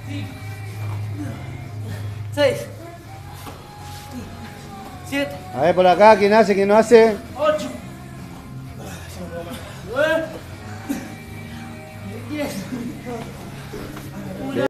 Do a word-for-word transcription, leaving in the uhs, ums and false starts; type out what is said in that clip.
seis, siete, A ver, por acá, ¿quién hace, quién no hace? ocho, nueve, diez.